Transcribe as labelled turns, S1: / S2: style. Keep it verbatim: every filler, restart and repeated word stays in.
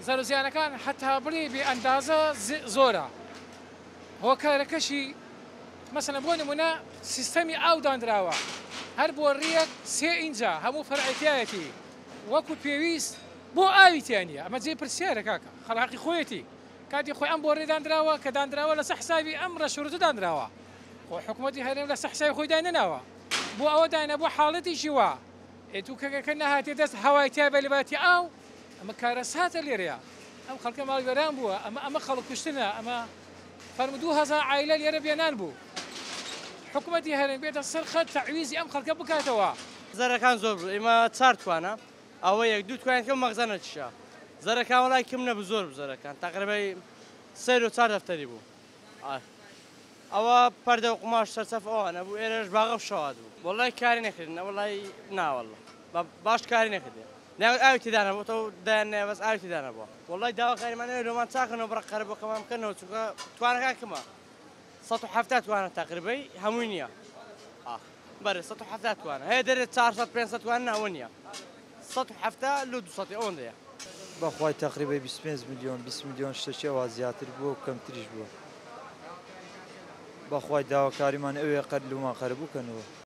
S1: زەرزیانەکان حتا بڵێ بێ ئەندازە زۆرە هۆکارەکەشی مەسەلەن بۆ نمونە سیستەمی ئاو دانراوە هەر بۆ ڕێک سێ ئینجا هەموو فەرعیتایەتی وەکو پێویست بۆ ئاوی تیانە ئەمە جێ پرسیارە کاکە خەڵاقی خۆیەتی کاتی خۆی ئەم بۆ ڕێدانراوە کە دانراوە لەسەر حسابی ئەم ڕەشورەتە دانراوە خۆ حکوومەتی هەرێم لەسەر حسابی خۆی دانەناوە بۆ ئەوە داینە بۆ حاڵەتیشی وا ئێتوو کەکەکە نەهاتێ دەست هەوای تیا بەلباتی ئاو ئەمە کارەساتە لێرەیە ئەم خەڵکە ماڵوێران بووە ئەمە ئەمە خەڵک کوشتنە ئەمە فەرمو دوو هەزار عایلە لێرە بێنان بوو حکوومەتی هەرێم بێتە سەر خەت تەعویزی ئەم خەڵکە بکاتەوە
S2: زەرەکان زۆر بوو ئێمە چار توانە ئەوە یەک دوو توانێت کە مەغزە نەچشە زەرەکان وەڵای کم نەبوو زۆر بوو زەرەکان تەقریبەی سێر و چار دەفتەری بوو ئەوە پەردە و قماش سەرچەف ئەوانە بوو ئێرەش باغە شەوات بوو وەڵای کاری نەکردن وەڵای ناوەڵڵە باش کاری نەکردێ ناوێت ئاوی تێدانە بۆ تۆ دایانێ بەس ئاوی تێدانە بووە وەڵای داواکاریمانەوە لۆمان چاکەنەوە بڕقەرە بۆ کەمان بکەنەوە چونکە توانەکان کمە سەد و حەڤتا توانە تەقریبەی هەمووی نییە بەرە سەد و حەڤتا توانە هەیە دەرێت چارسەد پێنجسەد توانە ئەوە نییە سەد و حەڤتا لە دووسەدی ئەوەندەیە
S3: بەخوای تەقریبەی بیست و پێنج میلیۆن بیست میلیۆن شتێکی ئەوە زیاتر بووە و کەمتریش بووە بەخوای داواکاریمان ئەوێ قەت لەومان قەرە بووکەنەوە